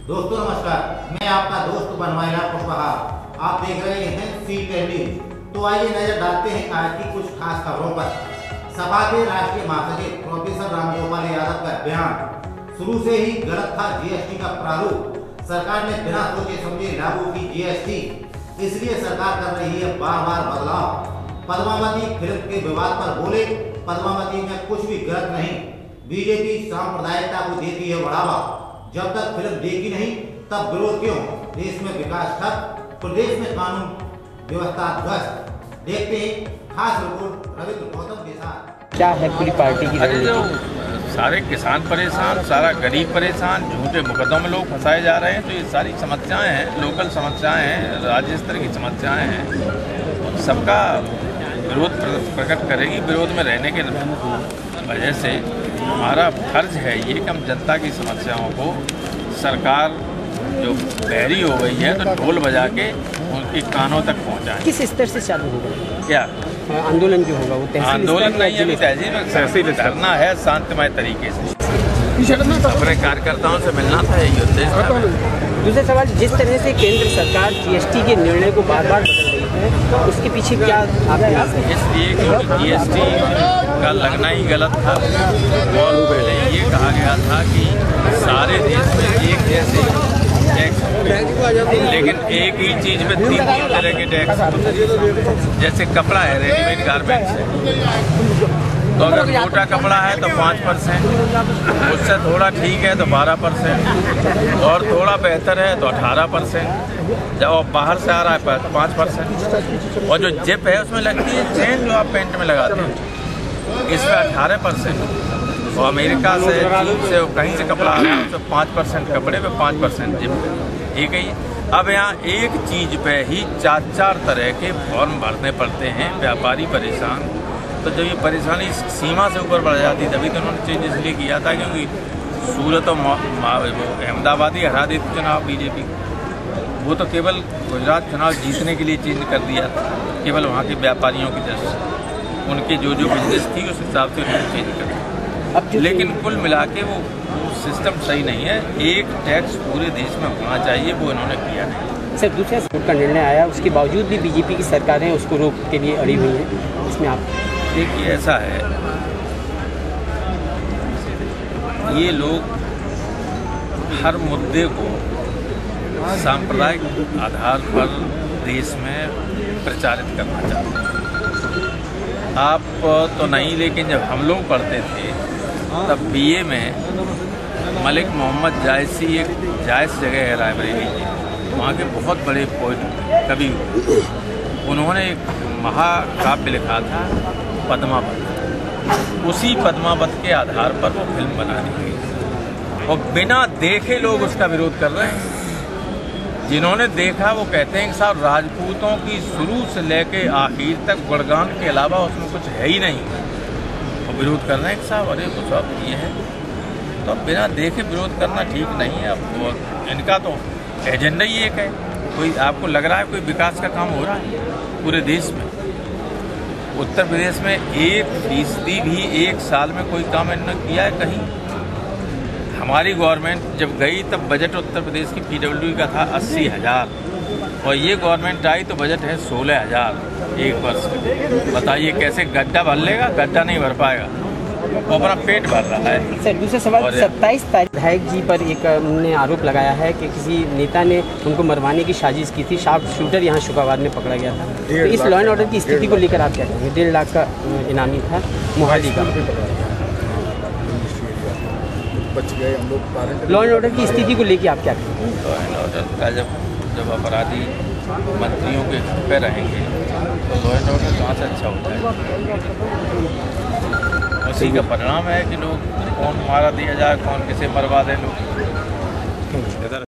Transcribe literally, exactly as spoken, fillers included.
दोस्तों नमस्कार, मैं आपका दोस्त बनवाइला पुष्पहार। आप देख रहे हैं सी टेन न्यूज। तो आइए नजर डालते हैं आज की कुछ खास खबरों पर। सपा के राष्ट्रीय महासचिव प्रोफेसर रामगोपाल यादव का बयान शुरू से ही गलत था। जीएसटी का प्रारूप सरकार ने बिना सोचे समझे लागू की जीएसटी, इसलिए सरकार कर रही है बार बार बदलाव। पद्मावती फिल्म के विवाद पर बोले, पद्मावती में कुछ भी गलत नहीं, बीजेपी सांप्रदायिकता को देती है बढ़ावा। जब तक फिल्म देखी नहीं तब विरोध क्यों? देश में विकास ठप, प्रदेश में कानून व्यवस्था ध्वस्त। देखते हैं खास रिपोर्ट रविंद्र गौतम के साथ। क्या है पूरी पार्टी की रणनीति? सारे किसान परेशान, सारा गरीब परेशान, झूठे मुकदमों में लोग फंसाए जा रहे हैं। तो ये सारी समस्याएं हैं, लोकल समस्याएं हैं, राज्य स्तर की समस्याएं हैं। सबका विरोध प्रकट करेगी। विरोध में रहने के वजह से हमारा फर्ज है ये कि हम जनता की समस्याओं को, सरकार जो बहरी हो गई है तो ढोल बजा के उनके कानों तक पहुंचाएं। किस स्तर से चालू होगा? क्या आंदोलन जो होगा वो तहसील आंदोलन नहीं, अभी तहसील में धरना है शांतिमय तरीके से। अपने कार्यकर्ताओं से मिलना था, यही उद्देश्य। दूसरा सवाल, जिस तरह से केंद्र सरकार जीएसटी के निर्णय को बार बार बदल रही है, तो उसके पीछे क्या आप? इसलिए क्योंकि जीएसटी का लगना ही गलत था और पहले ये कहा गया था कि सारे देश में एक जैसे टैक्स, लेकिन एक ही चीज में तीन तीन तरह के टैक्स। जैसे कपड़ा है, रेडीमेड गारमेंट्स है, तो अगर मोटा कपड़ा है तो पाँच परसेंट, उससे थोड़ा ठीक है तो बारह परसेंट, और थोड़ा बेहतर है तो अठारह परसेंट। जब बाहर से आ रहा है तो पाँच परसेंट, और जो जिप है उसमें लगती है चेन जो आप पेंट में लगाते हैं, इस पर अठारह परसेंट। और अमेरिका से, चीन से, कहीं से कपड़ा आ रहा है तो पाँच परसेंट कपड़े पे पाँच परसेंट जिप। ठीक है। अब यहाँ एक चीज़ पे ही चार चार तरह के फॉर्म भरने पड़ते हैं, व्यापारी परेशान। तो जब ये परेशानी सीमा से ऊपर बढ़ जाती, तभी तो उन्होंने चेंज इसलिए किया था क्योंकि सूरत और अहमदाबाद ही हरा देती चुनाव बीजेपी। वो तो केवल गुजरात चुनाव जीतने के लिए चेंज कर दिया था, केवल वहाँ के व्यापारियों की दृष्टि से, उनकी जो जो बिजनेस थी उस हिसाब से उन्होंने चेंज कर दिया। लेकिन कुल मिला के वो सिस्टम सही नहीं है। एक टैक्स पूरे देश में होना चाहिए, वो इन्होंने किया नहीं। सर, दूसरा कोर्ट का निर्णय आया, उसके बावजूद भी बीजेपी की सरकारें उसको रोक के लिए अड़ी हुई हैं। इसमें आप देखिए, ऐसा है, ये लोग हर मुद्दे को सांप्रदायिक आधार पर देश में प्रचारित करना चाहते हैं। आप तो नहीं, लेकिन जब हम लोग पढ़ते थे तब बीए में मलिक मोहम्मद जायसी, एक जायस जगह है रायबरेली, वहाँ के बहुत बड़े पोइट कवि, उन्होंने एक महाकाव्य लिखा था पद्मावत। उसी पद्मावत के आधार पर वो फिल्म बनानी गई और बिना देखे लोग उसका विरोध कर रहे हैं। जिन्होंने देखा वो कहते हैं कि साहब राजपूतों की शुरू से लेके आखिर तक गुणगान के अलावा उसमें कुछ है ही नहीं, और विरोध कर रहे हैं कि साहब अरे वो सब ये है। तो अब बिना देखे विरोध करना ठीक नहीं है। अब इनका तो एजेंडा ही एक है। कोई आपको लग रहा है कोई विकास का काम हो रहा है पूरे देश में? उत्तर प्रदेश में एक फीसदी भी एक साल में कोई काम इन्होंने किया है कहीं? हमारी गवर्नमेंट जब गई तब बजट उत्तर प्रदेश की पीडब्ल्यूडी का था अस्सी हज़ार, और ये गवर्नमेंट आई तो बजट है सोलह हज़ार एक वर्ष। बताइए कैसे गड्ढा भर लेगा? गड्ढा नहीं भर पाएगा, वो अपना पेट भर रहा है। सर, दूसरा सवाल, सत्ताईस तारीख विधायक जी पर एक उन्होंने आरोप लगाया है कि किसी नेता ने उनको मरवाने की साजिश की थी। शार्प शूटर यहाँ शुक्रवार में पकड़ा गया था। तो इस लॉ एंड ऑर्डर की स्थिति को लेकर आप क्या कहेंगे? डेढ़ लाख का इनामी था मोहाली का। बच गए हम लोग। लॉ एंड ऑर्डर की स्थिति को लेकर आप क्या कहेंगे? लॉ एंड ऑर्डर का जब जब अपराधी मंत्रियों के घर पे रहेंगे तो लॉ एंड ऑर्डर कहाँ से अच्छा होता है? उसी का परिणाम है कि लोग कौन मारा दिया जाए, कौन किसे मरवा दे लोग।